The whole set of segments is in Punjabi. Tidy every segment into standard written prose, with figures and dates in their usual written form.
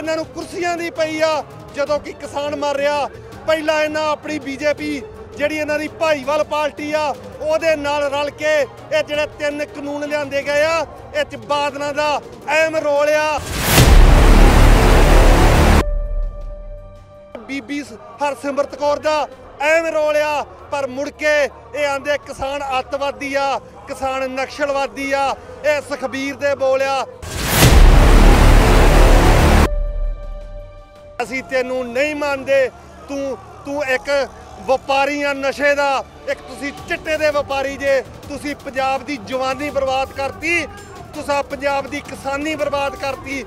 इन्हां नूं कुर्सियां दी पई आ जदों कि किसान मर रहा। पहला इन्हां अपनी बीजेपी ਜਿਹੜੀ ਇਹਨਾਂ ਦੀ ਭਾਈਵਾਲ ਪਾਰਟੀ ਆ ਉਹਦੇ ਨਾਲ ਰਲ ਕੇ ਇਹ ਜਿਹੜੇ 3 ਕਾਨੂੰਨ ਲਿਆਂਦੇ ਗਏ ਆ ਇਹ 'ਚ ਬਾਦਲਾਂ ਦਾ ਅਹਿਮ ਰੋਲ ਆ। ਬੀਬੀ ਹਰਸਿਮਰਤ ਕੌਰ ਦਾ ਅਹਿਮ ਰੋਲ ਆ ਪਰ ਮੁੜ ਕੇ ਇਹ ਆਂਦੇ ਕਿਸਾਨ ਅੱਤਵਾਦੀ ਆ, ਕਿਸਾਨ ਨਕਸਲਵਾਦੀ ਆ। ਇਹ ਸੁਖਬੀਰ ਦੇ ਬੋਲਿਆ ਅਸੀਂ ਤੈਨੂੰ ਨਹੀਂ ਮੰਨਦੇ, ਤੂੰ ਇੱਕ ਵਪਾਰੀ ਆ ਨਸ਼ੇ ਦਾ, ਇੱਕ ਤੁਸੀਂ ਚਿੱਟੇ ਦੇ ਵਪਾਰੀ ਜੇ। ਤੁਸੀਂ ਪੰਜਾਬ ਦੀ ਜਵਾਨੀ ਬਰਬਾਦ ਕਰਤੀ, ਤੁਸੀਂ ਪੰਜਾਬ ਦੀ ਕਿਸਾਨੀ ਬਰਬਾਦ ਕਰਤੀ।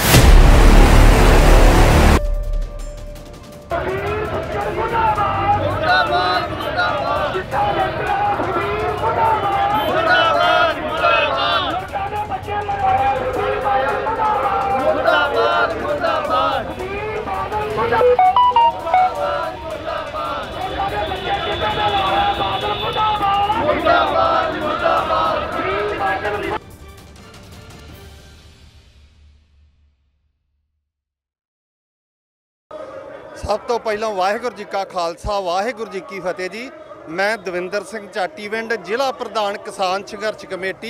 सब तो पहलों वाहिगुरू जी का खालसा वाहिगुरू जी की फतेह जी। मैं दविंदर सिंह चाटीविंड जिला प्रधान किसान संघर्ष कमेटी।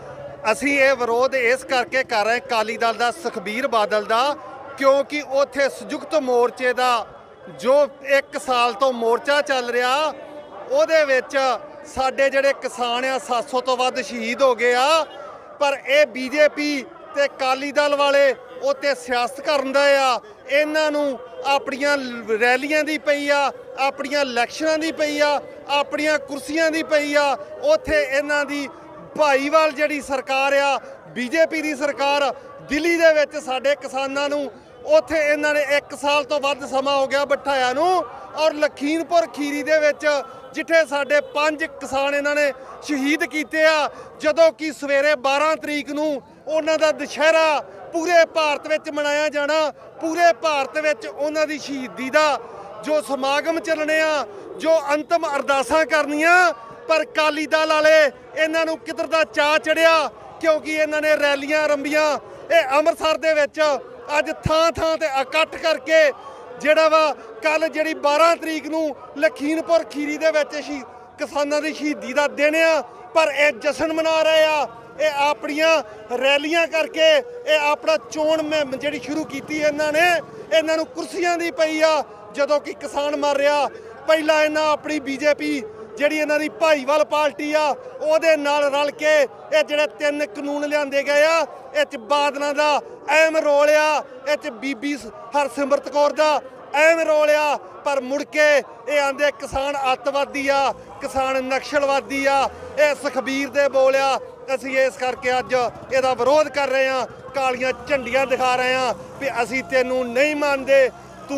असी ये विरोध इस करके कर रहे अकाली दल का सुखबीर बादल का क्योंकि उत्थे संयुक्त मोर्चे का जो 1 साल तो मोर्चा चल रहा ਉਹਦੇ ਵਿੱਚ ਸਾਡੇ ਜਿਹੜੇ ਕਿਸਾਨ ਆ 700 ਤੋਂ ਵੱਧ ਸ਼ਹੀਦ ਹੋ ਗਏ ਆ। ਪਰ ਇਹ ਬੀਜੇਪੀ ਤੇ ਅਕਾਲੀ ਦਲ ਵਾਲੇ ਉੱਤੇ ਸਿਆਸਤ ਕਰਨ ਦਾ ਆ। ਇਹਨਾਂ ਨੂੰ ਆਪਣੀਆਂ ਰੈਲੀਆਂ ਦੀ ਪਈ ਆ, ਆਪਣੀਆਂ ਇਲੈਕਸ਼ਨਾਂ ਦੀ ਪਈ ਆ, ਆਪਣੀਆਂ ਕੁਰਸੀਆਂ ਦੀ ਪਈ ਆ। ਉੱਥੇ ਇਹਨਾਂ ਦੀ ਭਾਈਵਾਲ ਜਿਹੜੀ ਸਰਕਾਰ ਆ ਬੀਜੇਪੀ ਦੀ ਸਰਕਾਰ ਦਿੱਲੀ ਦੇ ਵਿੱਚ ਸਾਡੇ ਕਿਸਾਨਾਂ ਨੂੰ ਉੱਥੇ ਇਹਨਾਂ ਨੇ 1 ਸਾਲ ਤੋਂ ਵੱਧ ਸਮਾਂ ਹੋ ਗਿਆ ਬਿਠਾਇਆ ਨੂੰ। ਔਰ ਲਖੀਮਪੁਰ ਖੀਰੀ ਦੇ ਵਿੱਚ ਜਿੱਥੇ ਸਾਡੇ 5 ਕਿਸਾਨ ਇਹਨਾਂ ਨੇ ਸ਼ਹੀਦ ਕੀਤੇ ਆ, ਜਦੋਂ ਕਿ ਸਵੇਰੇ 12 ਤਰੀਕ ਨੂੰ ਉਹਨਾਂ ਦਾ ਦੁਸ਼ਹਿਰਾ ਪੂਰੇ ਭਾਰਤ ਵਿੱਚ ਮਨਾਇਆ ਜਾਣਾ। ਪੂਰੇ ਭਾਰਤ ਵਿੱਚ ਉਹਨਾਂ ਦੀ ਸ਼ਹੀਦੀ ਦਾ ਜੋ ਸਮਾਗਮ ਚੱਲਣੇ ਆ, ਜੋ ਅੰਤਮ ਅਰਦਾਸਾਂ ਕਰਨੀਆਂ। ਪਰ ਅਕਾਲੀ ਦਲ ਵਾਲੇ ਇਹਨਾਂ ਨੂੰ ਕਿੱਧਰ ਦਾ ਚਾਅ ਚੜਿਆ ਕਿਉਂਕਿ ਇਹਨਾਂ ਨੇ ਰੈਲੀਆਂ ਆਰੰਭੀਆਂ। ਇਹ ਅੰਮ੍ਰਿਤਸਰ ਦੇ ਵਿੱਚ ਅੱਜ ਥਾਂ ਥਾਂ ਤੇ ਇਕੱਠ ਕਰਕੇ ਜਿਹੜਾ ਵਾ ਕੱਲ ਜਿਹੜੀ 12 ਤਰੀਕ ਨੂੰ ਲਖੀਮਪੁਰ ਖੀਰੀ ਦੇ ਵਿੱਚ ਕਿਸਾਨਾਂ ਦੀ ਸ਼ਹੀਦੀ ਦਾ ਦਿਨ ਆ ਪਰ ਇਹ ਜਸ਼ਨ ਮਨਾ ਰਹੇ ਆ। ਇਹ ਆਪਣੀਆਂ ਰੈਲੀਆਂ ਕਰਕੇ ਇਹ ਆਪਣਾ ਚੋਣ ਮੁਹਿੰਮ ਜਿਹੜੀ ਸ਼ੁਰੂ ਕੀਤੀ ਇਹਨਾਂ ਨੇ। ਇਹਨਾਂ ਨੂੰ ਕੁਰਸੀਆਂ ਦੀ ਪਈ ਆ ਜਦੋਂ ਕਿ ਕਿਸਾਨ ਮਰ ਰਿਹਾ। ਪਹਿਲਾਂ ਇਹਨਾਂ ਆਪਣੀ ਬੀਜੇਪੀ ਜਿਹੜੀ ਇਹਨਾਂ ਦੀ ਭਾਈਵਾਲ ਪਾਰਟੀ ਆ ਉਹਦੇ ਨਾਲ ਰਲ ਕੇ ਇਹ ਜਿਹੜੇ 3 ਕਾਨੂੰਨ ਲਿਆਂਦੇ ਗਏ ਆ ਇਹ 'ਚ ਬਾਦਲਾਂ ਦਾ ਅਹਿਮ ਰੋਲ ਆ। ਇਹ 'ਚ ਬੀਬੀ ਹਰਸਿਮਰਤ ਕੌਰ ਦਾ ਅਹਿਮ ਰੋਲ ਆ ਪਰ ਮੁੜ ਕੇ ਇਹ ਆਂਦੇ ਕਿਸਾਨ ਅੱਤਵਾਦੀ ਆ, ਕਿਸਾਨ ਨਕਸਲਵਾਦੀ ਆ। ਇਹ ਸੁਖਬੀਰ ਦੇ ਬੋਲਿਆ। ਅਸੀਂ ਇਸ ਕਰਕੇ ਅੱਜ ਇਹਦਾ ਵਿਰੋਧ ਕਰ ਰਹੇ ਹਾਂ, ਕਾਲੀਆਂ ਝੰਡੀਆਂ ਦਿਖਾ ਰਹੇ ਹਾਂ ਵੀ ਅਸੀਂ ਤੈਨੂੰ ਨਹੀਂ ਮੰਨਦੇ।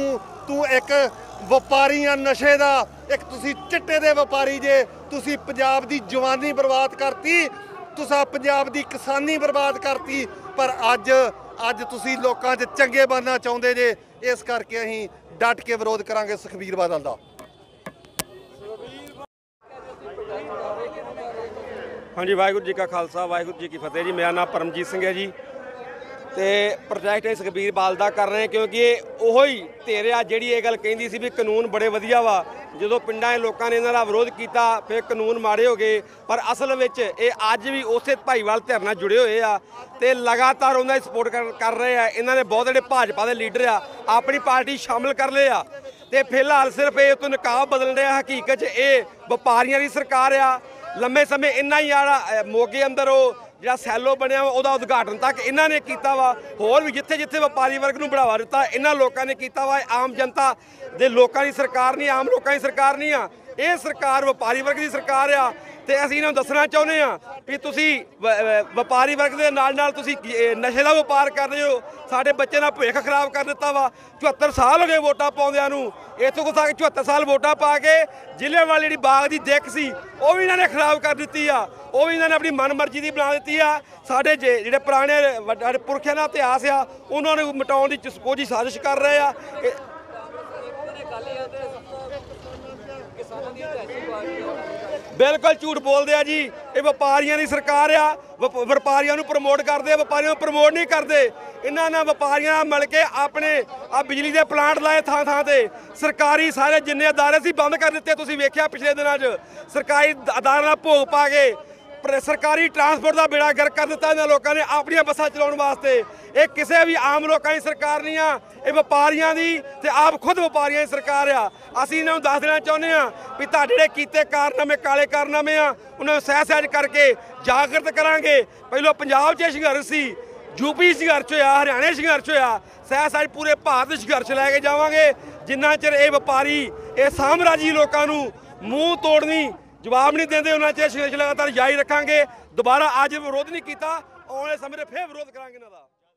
ਤੂੰ ਇੱਕ ਵਪਾਰੀ ਆ ਨਸ਼ੇ ਦਾ, ਇੱਕ ਤੁਸੀਂ ਚਿੱਟੇ ਦੇ ਵਪਾਰੀ ਜੇ। ਤੁਸੀਂ ਪੰਜਾਬ ਦੀ ਜਵਾਨੀ ਬਰਬਾਦ ਕਰਤੀ, ਤੁਸੀਂ ਪੰਜਾਬ ਦੀ ਕਿਸਾਨੀ ਬਰਬਾਦ ਕਰਤੀ। ਪਰ ਅੱਜ ਤੁਸੀਂ ਲੋਕਾਂ 'ਚ ਚੰਗੇ ਬਣਨਾ ਚਾਹੁੰਦੇ ਜੇ। ਇਸ ਕਰਕੇ ਅਸੀਂ ਡਟ ਕੇ ਵਿਰੋਧ ਕਰਾਂਗੇ ਸੁਖਬੀਰ ਬਾਦਲ ਦਾ। ਹਾਂਜੀ, ਵਾਹਿਗੁਰੂ ਜੀ ਕਾ ਖਾਲਸਾ ਵਾਹਿਗੁਰੂ ਜੀ ਕੀ ਫਤਿਹ ਜੀ। ਮੇਰਾ ਨਾਮ ਪਰਮਜੀਤ ਸਿੰਘ ਹੈ ਜੀ ਤੇ ਪ੍ਰੋਜੈਕਟ ਅਸੀਂ ਸੁਖਬੀਰ ਬਾਦਲ ਦਾ ਕਰ ਰਹੇ ਕਿਉਂਕਿ ਇਹ ਉਹੋ ਹੀ ਧਿਰ ਆ ਜਿਹੜੀ ਇਹ ਗੱਲ ਕਹਿੰਦੀ ਸੀ ਵੀ ਕਾਨੂੰਨ ਬੜੇ ਵਧੀਆ ਵਾ। ਜਦੋਂ ਪਿੰਡਾਂ ਦੇ ਲੋਕਾਂ ਨੇ ਇਹਨਾਂ ਦਾ ਵਿਰੋਧ ਕੀਤਾ ਫਿਰ ਕਾਨੂੰਨ ਮਾੜੇ ਹੋ ਗਏ। ਪਰ ਅਸਲ ਵਿੱਚ ਇਹ ਅੱਜ ਵੀ ਉਸੇ ਭਾਈਵਾਲ ਧਿਰ ਨਾਲ ਜੁੜੇ ਹੋਏ ਆ ਤੇ ਲਗਾਤਾਰ ਉਹਨਾਂ ਦੀ ਸਪੋਰਟ ਕਰ ਰਹੇ ਆ। ਇਹਨਾਂ ਨੇ ਬਹੁਤ ਜਿਹੜੇ ਭਾਜਪਾ ਦੇ ਲੀਡਰ ਆ ਆਪਣੀ ਪਾਰਟੀ ਸ਼ਾਮਲ ਕਰ ਲਏ ਆ ਤੇ ਫਿਲਹਾਲ ਸਿਰਫ ਇਹ ਤੋਂ ਨਕਾਬ ਬਦਲ ਰਿਹਾ। ਹਕੀਕਤ 'ਚ ਇਹ ਵਪਾਰੀਆਂ ਦੀ ਸਰਕਾਰ ਆ। ਲੰਮੇ ਸਮੇਂ ਇੰਨਾ ਹੀ ਜਿਹੜਾ ਮੋਗੇ ਅੰਦਰ ਉਹ ਜਿਹੜਾ ਸੈਲੋ ਬਣਿਆ ਉਹਦਾ ਉਦਘਾਟਨ ਤੱਕ ਇਹਨਾਂ ਨੇ ਕੀਤਾ ਵਾ। ਹੋਰ ਵੀ ਜਿੱਥੇ ਜਿੱਥੇ ਵਪਾਰੀ ਵਰਗ ਨੂੰ ਬੜਾਵਾ ਦਿੱਤਾ ਇਹਨਾਂ ਲੋਕਾਂ ਨੇ ਕੀਤਾ ਵਾ। ਆਮ ਜਨਤਾ ਦੇ ਲੋਕਾਂ ਦੀ ਸਰਕਾਰ ਨਹੀਂ, ਆਮ ਲੋਕਾਂ ਦੀ ਸਰਕਾਰ ਨਹੀਂ ਆ। ਇਹ ਸਰਕਾਰ ਵਪਾਰੀ ਵਰਗ ਦੀ ਸਰਕਾਰ ਆ ਤੇ ਅਸੀਂ ਇਹਨਾਂ ਨੂੰ ਦੱਸਣਾ ਚਾਹੁੰਦੇ ਆ ਵੀ ਤੁਸੀਂ ਵਪਾਰੀ ਵਰਗ ਦੇ ਨਾਲ ਤੁਸੀਂ ਨਸ਼ੇ ਦਾ ਵਪਾਰ ਕਰ ਰਹੇ ਹੋ। ਸਾਡੇ ਬੱਚੇ ਦਾ ਭਵਿੱਖ ਖਰਾਬ ਕਰ ਦਿੱਤਾ ਵਾ। 74 ਸਾਲ ਹੋ ਗਏ ਵੋਟਾਂ ਪਾਉਂਦਿਆਂ ਨੂੰ। ਇੱਥੋਂ ਕੁ ਤੱਕ 74 ਸਾਲ ਵੋਟਾਂ ਪਾ ਕੇ ਜ਼ਿਲ੍ਹੇ ਵਾਲੀ ਜਿਹੜੀ ਬਾਗ ਦੀ ਦਿੱਖ ਸੀ ਉਹ ਵੀ ਇਹਨਾਂ ਨੇ ਖਰਾਬ ਕਰ ਦਿੱਤੀ ਆ। ਉਹ ਵੀ ਇਹਨਾਂ ਨੇ ਆਪਣੀ ਮਨਮਰਜ਼ੀ ਦੀ ਬਣਾ ਦਿੱਤੀ ਆ। ਸਾਡੇ ਜਿਹੜੇ ਪੁਰਾਣੇ ਸਾਡੇ ਪੁਰਖਿਆਂ ਦਾ ਇਤਿਹਾਸ ਆ ਉਹਨਾਂ ਨੂੰ ਮਿਟਾਉਣ ਦੀ ਕੋਸ਼ਿਸ਼ ਸਾਜ਼ਿਸ਼ ਕਰ ਰਹੇ ਆ। ਬਿਲਕੁਲ ਝੂਠ ਬੋਲਦੇ ਆ ਜੀ। ਇਹ ਵਪਾਰੀਆਂ ਦੀ ਸਰਕਾਰ ਆ, ਵਪਾਰੀਆਂ ਨੂੰ ਪ੍ਰਮੋਟ ਕਰਦੇ ਆ, ਵਪਾਰੀਆਂ ਨੂੰ ਪ੍ਰਮੋਟ ਨਹੀਂ ਕਰਦੇ। ਇਹਨਾਂ ਨਾਲ ਵਪਾਰੀਆਂ ਨਾਲ ਮਿਲ ਕੇ ਆਪਣੇ ਆ ਬਿਜਲੀ ਦੇ ਪਲਾਂਟ ਲਾਏ ਥਾਂ ਥਾਂ ਤੇ। ਸਰਕਾਰੀ ਸਾਰੇ ਜਿੰਨੇ ਅਦਾਰੇ ਸੀ ਬੰਦ ਕਰ ਦਿੱਤੇ। ਤੁਸੀਂ ਵੇਖਿਆ ਪਿਛਲੇ ਦਿਨਾਂ 'ਚ ਸਰਕਾਰੀ ਅਦਾਰਿਆਂ ਨਾਲ ਭੋਗ ਪਾ ਕੇ ਸਰਕਾਰੀ ਟਰਾਂਸਪੋਰਟ ਦਾ ਬੇੜਾ ਗਰਕ ਕਰ ਦਿੱਤਾ ਇਹਨਾਂ ਲੋਕਾਂ ਨੇ ਆਪਣੀਆਂ ਬੱਸਾਂ ਚਲਾਉਣ ਵਾਸਤੇ। ਇਹ ਕਿਸੇ ਵੀ ਆਮ ਲੋਕਾਂ ਦੀ ਸਰਕਾਰ ਨਹੀਂ ਆ, ਇਹ ਵਪਾਰੀਆਂ ਦੀ ਤੇ ਆਪ ਖੁਦ ਵਪਾਰੀਆਂ ਦੀ ਸਰਕਾਰ ਆ। ਅਸੀਂ ਇਹਨਾਂ ਨੂੰ ਦੱਸ ਦੇਣਾ ਚਾਹੁੰਦੇ ਆ ਵੀ ਤੁਹਾਡੇ ਜਿਹੜੇ ਕੀਤੇ ਕਾਰਨਾਮੇ, ਕਾਲੇ ਕਾਰਨਾਮੇ ਆ, ਉਹਨਾਂ ਨੂੰ ਸਹਿ ਸਹਿਜ ਕਰਕੇ ਜਾਗਰਤ ਕਰਾਂਗੇ। ਪਹਿਲਾਂ ਪੰਜਾਬ 'ਚ ਸੰਘਰਸ਼ ਸੀ, ਯੂਪੀ ਸੰਘਰਸ਼ ਹੋਇਆ, ਹਰਿਆਣੇ ਸੰਘਰਸ਼ ਹੋਇਆ, ਸਹਿ ਸਹਿਜ ਪੂਰੇ ਭਾਰਤ ਸੰਘਰਸ਼ ਲੈ ਕੇ ਜਾਵਾਂਗੇ। ਜਿੰਨਾ ਚਿਰ ਇਹ ਵਪਾਰੀ, ਇਹ ਸਾਮਰਾਜੀ ਲੋਕਾਂ ਨੂੰ ਮੂੰਹ ਤੋੜਨੀ ਜਵਾਬ ਨਹੀਂ ਦਿੰਦੇ, ਉਹਨਾਂ ਚਿਰ ਸੰਘਰਸ਼ ਲਗਾਤਾਰ ਜਾਰੀ ਰੱਖਾਂਗੇ। ਦੁਬਾਰਾ ਅੱਜ ਵਿਰੋਧ ਨਹੀਂ ਕੀਤਾ, ਆਉਣ ਵਾਲੇ ਸਮੇਂ 'ਤੇ ਫਿਰ ਵਿਰੋਧ ਕਰਾਂਗੇ ਇਹਨਾਂ ਦਾ।